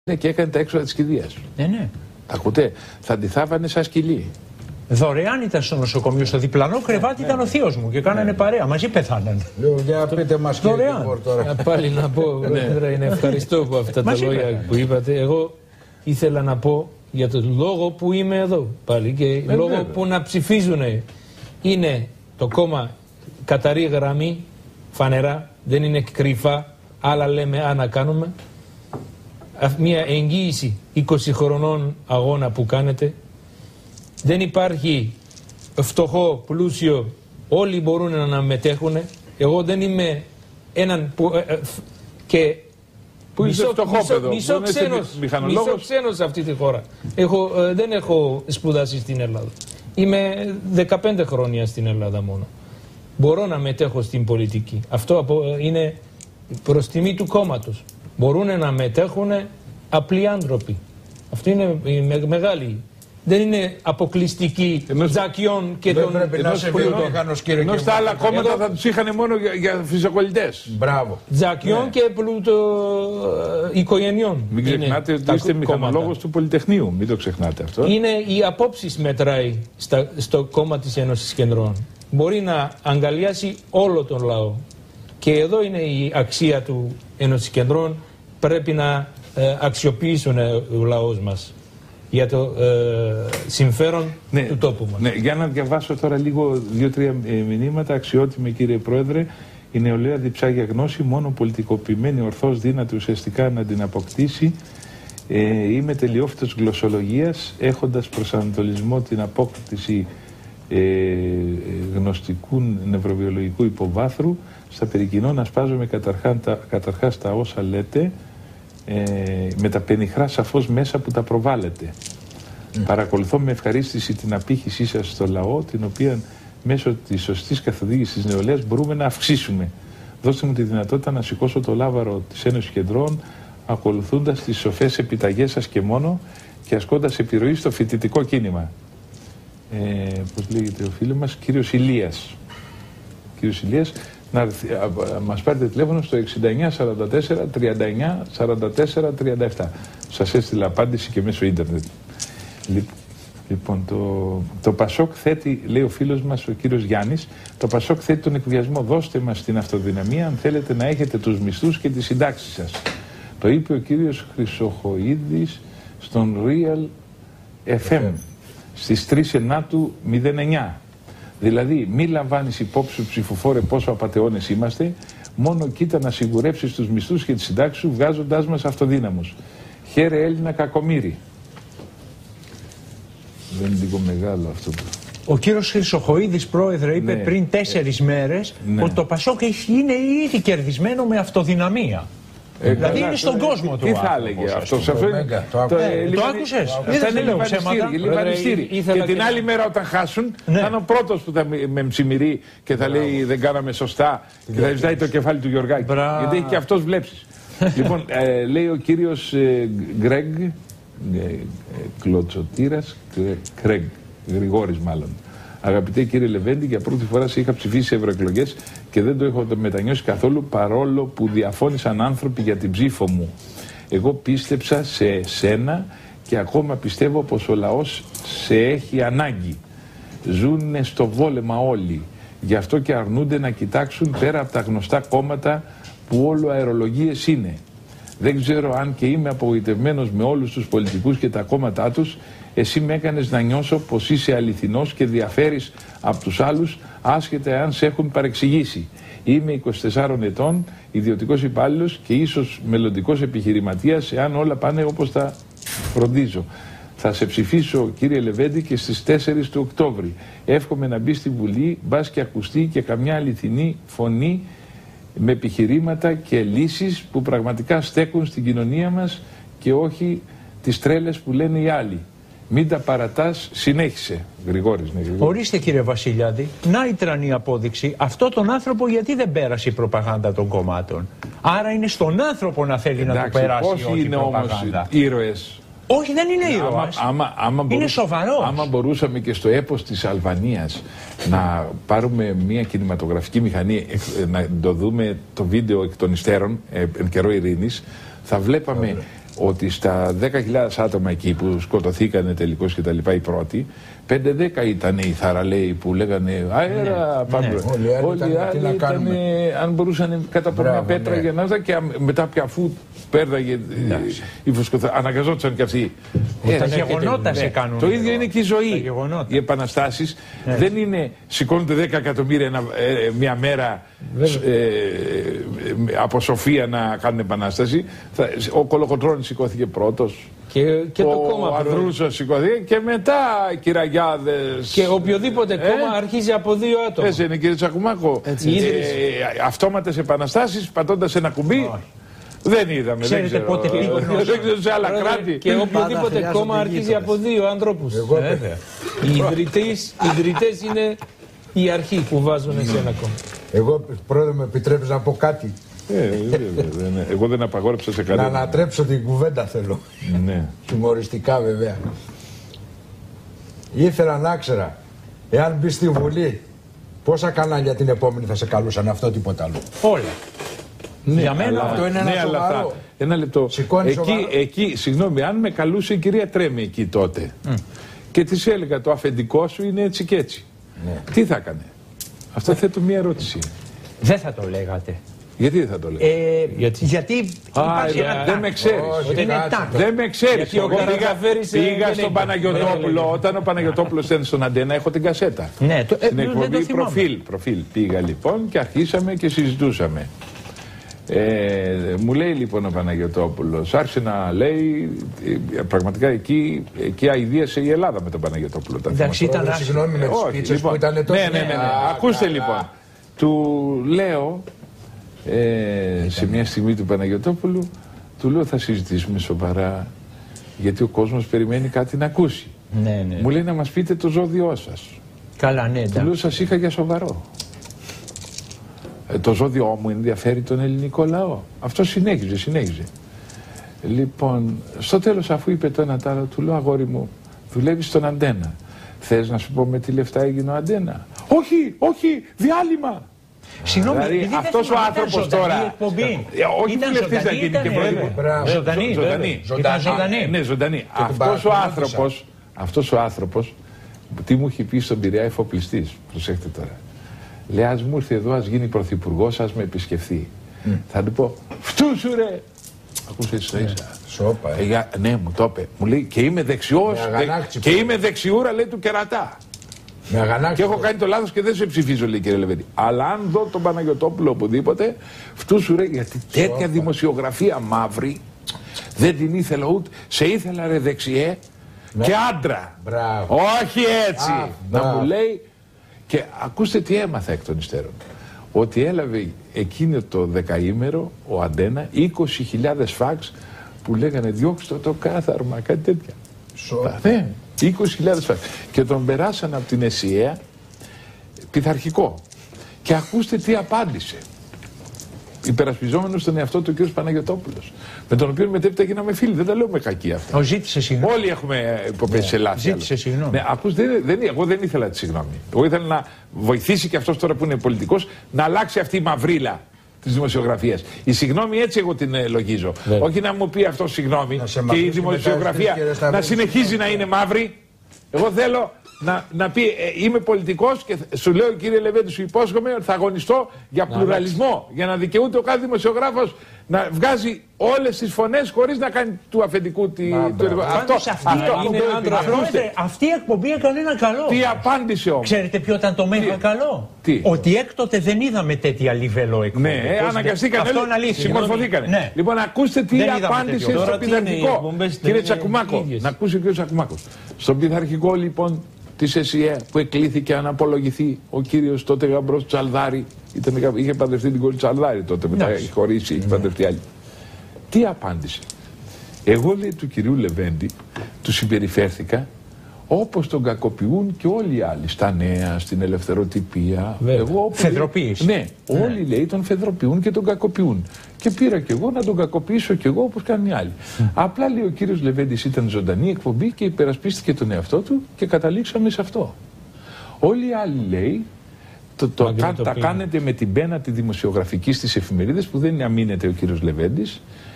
Ναι, και έκανε τα έξοδα της κηδείας. Ναι. Ακούτε, θα αντιθάβανε σαν σκυλί. Δωρεάν ήταν στο νοσοκομείο, στο διπλανό κρεβάτι ήταν ο θείος μου και κάνανε παρέα, μαζί πεθάνανε. Για πείτε μας κύριε τώρα. Πάλι να πω, είναι ευχαριστώ που αυτά τα λόγια που είπατε. Εγώ ήθελα να πω για τον λόγο που είμαι εδώ πάλι και λόγο που να ψηφίζουν είναι το κόμμα καταρρή γραμμή, φανερά, δεν είναι κρυφά, άλλα λέμε, άλλα κάνουμε. Μια εγγύηση 20 χρονών αγώνα που κάνετε. Δεν υπάρχει φτωχό, πλούσιο, όλοι μπορούν να μετέχουν. Εγώ δεν είμαι έναν που... και μισό ξένος σε αυτή τη χώρα. Δεν έχω σπουδάσει στην Ελλάδα. Είμαι 15 χρόνια στην Ελλάδα μόνο. Μπορώ να μετέχω στην πολιτική. Αυτό είναι προς τιμή του κόμματος. Μπορούν να μετέχουν απλοί άνθρωποι. Αυτό είναι μεγάλη. Δεν είναι αποκλειστική Τζακιών και των... Δεν πρέπει να σε βιομήχανος, κύριε. Ενώ στα άλλα κόμματα θα τους είχαν μόνο για φυσικολιτές. Μπράβο. Τζακιών και οικογενειών. Μην ξεχνάτε ότι είστε μηχανολόγος του Πολυτεχνείου. Μην το ξεχνάτε αυτό. Είναι οι απόψεις μετράει στο κόμμα της Ένωσης Κεντρών. Μπορεί να αγκαλιάσει όλο τον λαό. Και εδώ είναι η αξία του Ένωσης Κεντρών. Πρέπει να αξιοποιήσουν ο λαός μας για το συμφέρον του τόπου μας. Ναι, για να διαβάσω τώρα λίγο 2-3 μηνύματα. Αξιότιμε κύριε Πρόεδρε, η νεολαία διψάγει γνώση, μόνο πολιτικοποιημένη ορθώς δύναται ουσιαστικά να την αποκτήσει. Είμαι τελειόφυτος γλωσσολογίας, έχοντας προσανατολισμό την απόκτηση γνωστικού νευροβιολογικού υποβάθρου. Στα περικοινώ να σπάζομαι καταρχάς τα όσα λέτε, με τα πενιχρά σαφώς μέσα που τα προβάλλετε. Παρακολουθώ με ευχαρίστηση την απήχησή σας στο λαό, την οποία μέσω της σωστής καθοδήγησης της νεολαίας μπορούμε να αυξήσουμε. Δώστε μου τη δυνατότητα να σηκώσω το λάβαρο της Ένωσης Κεντρών, ακολουθώντας τις σοφές επιταγές σας και μόνο και ασκώντας επιρροή στο φοιτητικό κίνημα. Πώς λέγεται ο φίλος μας, κύριος Ηλίας. Κύριος Ηλίας, να μας πάρετε τηλέφωνο στο 6944-3944-37. Σας έστειλα απάντηση και μέσω ίντερνετ. Λοιπόν, το Πασόκ θέτει, λέει ο φίλος μας ο κύριος Γιάννης, το Πασόκ θέτει τον εκβιασμό. Δώστε μας την αυτοδυναμία αν θέλετε να έχετε τους μισθούς και τις συντάξεις σας. Το είπε ο κύριος Χρυσοχοΐδης στον Real FM στις 3 Ενάτου 09. Δηλαδή, μη λαμβάνεις υπόψη σου ψηφοφόρε πόσο απατεώνες είμαστε, μόνο κοίτα να σιγουρέψεις τους μισθούς και τις συντάξεις σου βγάζοντάς μας αυτοδύναμους. Χαίρε Έλληνα κακομοίρη. Δεν είναι λίγο μεγάλο αυτό που... Ο κύριος Χρυσοχοΐδης, πρόεδρε, είπε πριν 4 μέρες ότι το Πασόκ είναι ήδη κερδισμένο με αυτοδυναμία. Δηλαδή είναι στον κόσμο του. Τι θα έλεγε αυτό? Το άκουσες? Δεν είναι λιβανιστήρι. Και την άλλη μέρα όταν χάσουν θα είναι ο πρώτος που θα με ψημυρεί και θα λέει δεν κάναμε σωστά και θα ζητάει το κεφάλι του Γιωργάκη. Γιατί έχει και αυτός βλέψεις. Λοιπόν, λέει ο κύριος Γκρέγκ, Κλωτσοτήρας, Γρηγόρης μάλλον. Αγαπητέ κύριε Λεβέντη, για πρώτη φορά σε είχα ψηφίσει σε ευρωεκλογές και δεν το έχω μετανιώσει καθόλου, παρόλο που διαφώνησαν άνθρωποι για την ψήφο μου. Εγώ πίστεψα σε εσένα και ακόμα πιστεύω πως ο λαός σε έχει ανάγκη. Ζούνε στο βόλεμα όλοι. Γι' αυτό και αρνούνται να κοιτάξουν πέρα από τα γνωστά κόμματα που όλο αερολογίες είναι. Δεν ξέρω αν και είμαι απογοητευμένος με όλους τους πολιτικούς και τα κόμματά τους. Εσύ με έκανες να νιώσω πως είσαι αληθινός και διαφέρεις από τους άλλους, άσχετα αν σε έχουν παρεξηγήσει. Είμαι 24 ετών, ιδιωτικός υπάλληλος και ίσως μελλοντικός επιχειρηματίας, εάν όλα πάνε όπως τα φροντίζω. Θα σε ψηφίσω, κύριε Λεβέντη, και στις 4 του Οκτώβρη. Εύχομαι να μπει στη Βουλή, μπας και ακουστεί και καμιά αληθινή φωνή με επιχειρήματα και λύσεις που πραγματικά στέκουν στην κοινωνία μας και όχι τις τρέλες που λένε οι άλλοι. Μην τα παρατάς, συνέχισε. Γρηγόρης, ναι, Γρηγόρη. Ορίστε κύριε Βασιλιάδη, να η τρανή απόδειξη. Αυτό τον άνθρωπο γιατί δεν πέρασε η προπαγάνδα των κομμάτων. Άρα είναι στον άνθρωπο να θέλει να του περάσει όχι η προπαγάνδα. Ήρωες. Όχι, δεν είναι ήρωας. Είναι σοβαρός. Άμα μπορούσαμε και στο έπος της Αλβανίας να πάρουμε μια κινηματογραφική μηχανή, να το δούμε το βίντεο εκ των υστέρων, εν καιρό ειρήνης, θα βλέπαμε ότι στα 10.000 άτομα εκεί που σκοτωθήκανε τελικώς και τα λοιπά οι πρώτοι, 5-10 ήταν οι θαραλέοι που λέγανε αέρα, πάμε. Όλοι οι άλλοι ήταν, αν μπορούσαν κάτω από μια πέτρα για να και μετά πια αφού πέρδαγε η φουσκωθά, αναγκαζόντουσαν κι αυτοί. Τα γεγονότα σε κάνουν. Το ίδιο είναι και η ζωή. Οι επαναστάσεις δεν είναι σηκώνονται 10 εκατομμύρια μια μέρα από σοφία να κάνουν επανάσταση. Ο Κολοκοτρώνης σηκώθηκε πρώτος. Και το κόμμα. Ο Ανδρούσος σηκώθηκε και μετά κυραγιάδες. Και οποιοδήποτε κόμμα αρχίζει από 2 άτομα. Έτσι είναι, κύριε Τσακουμάκο. Αυτόματες επαναστάσεις πατώντας ένα κουμπί. Δεν είδαμε. Ξέρετε πότε πήγε. Δεν ξέρω σε άλλα κράτη. Και οποιοδήποτε κόμμα αρχίζει από 2 ανθρώπους. Οι ιδρυτές είναι η αρχή που βάζουν σε ένα κόμμα. Εγώ, πρόεδρε, με επιτρέπεις να πω κάτι. Εγώ δεν απαγόρεψα σε κανένα. Να ανατρέψω την κουβέντα θέλω. Ναι. Χιουμοριστικά βέβαια. Ήθελα να ξέρα, εάν μπει στη Βουλή, πόσα κανάλια την επόμενη θα σε καλούσαν, αυτό τίποτα άλλο. Όλα. Ναι, για μένα αυτό είναι ένα σοβαρό. Ένα λεπτό. Εκεί, συγγνώμη, αν με καλούσε η κυρία Τρέμι εκεί τότε και της έλεγα το αφεντικό σου είναι έτσι και έτσι. Ναι. Τι θα έκανε? Αυτό θέτω μία ερώτηση. Δεν θα το λέγατε. Γιατί δεν θα το λέγατε? Γιατί υπάρχει ένα δεν με ξέρεις. Δεν με ξέρεις. Πήγα στον Παναγιωτόπουλο. Όταν ο Παναγιωτόπουλος ήταν στον Αντένα, έχω την κασέτα. Ναι, στην εκπομπή προφίλ. Πήγα λοιπόν και αρχίσαμε και συζητούσαμε. Μου λέει λοιπόν ο Παναγιωτόπουλος, άρχισε να λέει, πραγματικά εκεί αηδίασε η Ελλάδα με τον Παναγιωτόπουλο. Εντάξει, ήταν συγγνώμη με τις πίτσες που ήταν τότε. Ναι. Ακούστε λοιπόν, του λέω σε μια στιγμή του Παναγιωτόπουλου, του λέω θα συζητήσουμε σοβαρά γιατί ο κόσμος περιμένει κάτι να ακούσει. Ναι. Μου λέει να μας πείτε το ζώδιό σας. Καλά, ναι. Του λέω σας είχα για σοβαρό. Το ζώδιό μου ενδιαφέρει τον ελληνικό λαό. Αυτό συνέχιζε. Λοιπόν, στο τέλος αφού είπε το ένα τ' άλλο, του λέω αγόρι μου, δουλεύεις στον Αντένα. Θες να σου πω με τι λεφτά έγινε ο Αντένα? Όχι, διάλειμμα. Συγγνώμη, δηλαδή αυτός ο άνθρωπος τώρα. Όχι βουλευτής να γίνει και ζωντανή. Ναι, ζωντανή. Αυτός ο άνθρωπος, τι μου έχει πει στον Πειραιά εφοπλιστής, προσέχτε τώρα. Λέει, ας μου έρθει εδώ, ας γίνει πρωθυπουργός, ας με επισκεφθεί. Θα του πω, φτούσου ρε! Ακούσες το ίσα. Ναι, μου το είπε. Μου λέει, και είμαι δεξιός, και είμαι δεξιούρα, λέει, του κερατά. Και έχω κάνει το λάθος και δεν σε ψηφίζω, λέει, κύριε Λεβέντη. Αλλά αν δω τον Παναγιωτόπουλο οπουδήποτε, φτούσου ρε, γιατί τέτοια δημοσιογραφία μαύρη δεν την ήθελα ούτε. Σε ήθελα ρε δεξιέ και άντρα. Όχι έτσι. Να μου λέει. Και ακούστε τι έμαθα εκ των υστέρων. Ότι έλαβε εκείνο το δεκαήμερο ο Αντένα 20.000 φαξ που λέγανε διώξτε το κάθαρμα, κάτι τέτοια. Ναι, 20.000 φαξ. Και τον περάσαν από την ΕΣΥΑ πειθαρχικό. Και ακούστε τι απάντησε. Υπερασπιζόμενος τον εαυτό του κ. Παναγιωτόπουλος. Με τον οποίο μετέπειτα γίναμε φίλοι. Δεν τα λέω με κακή αυτά. Ζήτησε συγγνώμη. Όλοι έχουμε υποπέσει σε λάθη. Ζήτησε συγγνώμη. Ναι, ακούστε, εγώ δεν ήθελα τη συγγνώμη. Εγώ ήθελα να βοηθήσει και αυτός τώρα που είναι πολιτικός να αλλάξει αυτή η μαυρίλα της δημοσιογραφίας. Η συγγνώμη έτσι εγώ την λογίζω. Όχι να μου πει αυτό συγγνώμη και η δημοσιογραφία να συνεχίζει να είναι μαύρη. Εγώ θέλω να πει είμαι πολιτικός και σου λέω κύριε Λεβέντη, σου υπόσχομαι ότι θα αγωνιστώ για πλουραλισμό, για να δικαιούται ο κάθε δημοσιογράφος να βγάζει όλες τις φωνές χωρίς να κάνει του αφεντικού αυτή η εκπομπή έκανε ένα καλό. Τι απάντησε όμως? Ξέρετε ποιο ήταν το μέγα καλό? Ότι έκτοτε δεν είδαμε τέτοια λιβελό εκπομπή. Ναι, αναγκαστήκανε, συμμορφωθήκανε. Λοιπόν, ακούστε τι απάντησε στο πειθαρχικό. Κύριε Τσακουμάκο, να ακούσει ο κύριος Τσακουμάκος. Στον πειθαρχικό λοιπόν της ΕΣΥΕ που εκλήθηκε να απολογηθεί ο κύριος τότε γαμπρός Τσαλδάρη. Είχε παντρευτεί την κόρη Τσαλδάρη τότε, μετά είχε χωρίσει, είχε παντρευτεί άλλη. Τι απάντησε? Εγώ, λέει, του κυρίου Λεβέντη του συμπεριφέρθηκα όπως τον κακοποιούν και όλοι οι άλλοι στα νέα, στην ελευθεροτυπία. Φεδροποίηση. Ναι, όλοι, λέει, τον φεδροποιούν και τον κακοποιούν. Και πήρα κι εγώ να τον κακοποιήσω κι εγώ όπως κάνουν οι άλλοι. Απλά, λέει, ο κύριος Λεβέντης ήταν ζωντανή εκπομπή και υπερασπίστηκε τον εαυτό του και καταλήξαμε σε αυτό. Όλοι οι άλλοι, λέει, τα κάνετε με την πένα τη δημοσιογραφική στις εφημερίδες που δεν αμήνεται ο κύριος Λεβέντης